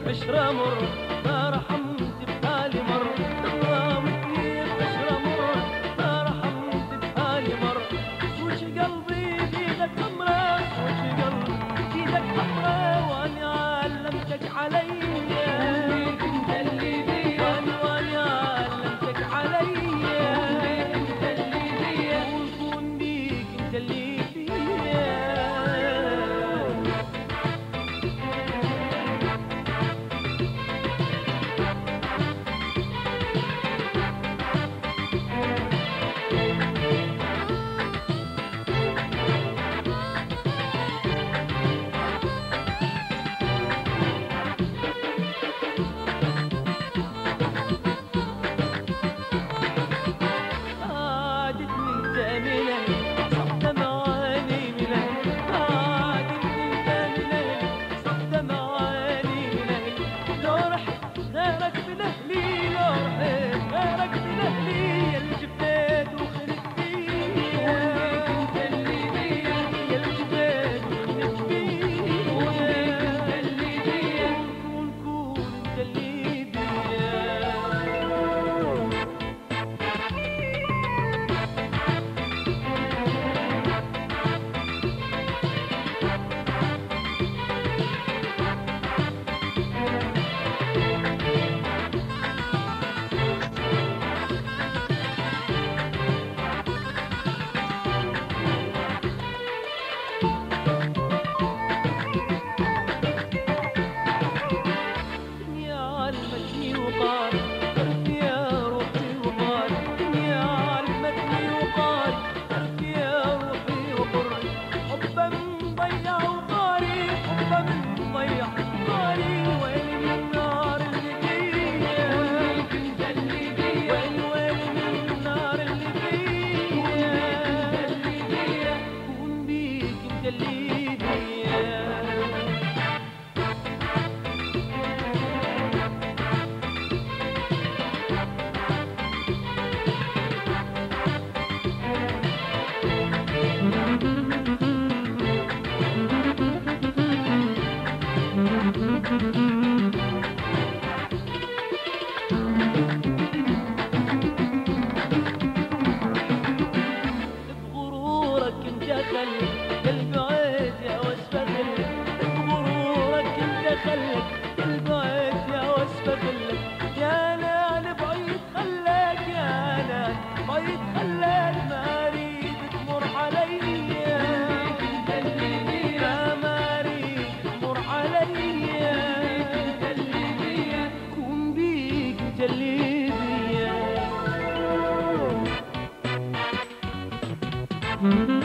بعشرة مر ما رحمت بحالي مر، ضربتني بعشرة مر ما رحمت بحالي مر. وش قلبي بيدك حمرا، وش قلبي بيدك حمرا، واني علمتك علي انت اللي بيا، واني علمتك علي انت اللي بيا، وكون بيك انت اللي بيا. بغرورك انت خلك قلبي عيد يا واسفغل، بغرورك انت خلك قلبي عيد يا واسفغل، يا نال بعيد خلاك، يا نال بعيد خلاك، ما اريد تمر علي انت اللي بيا، ما اريد تمر علي انت اللي بيا، كون بيك انت اللي بيا.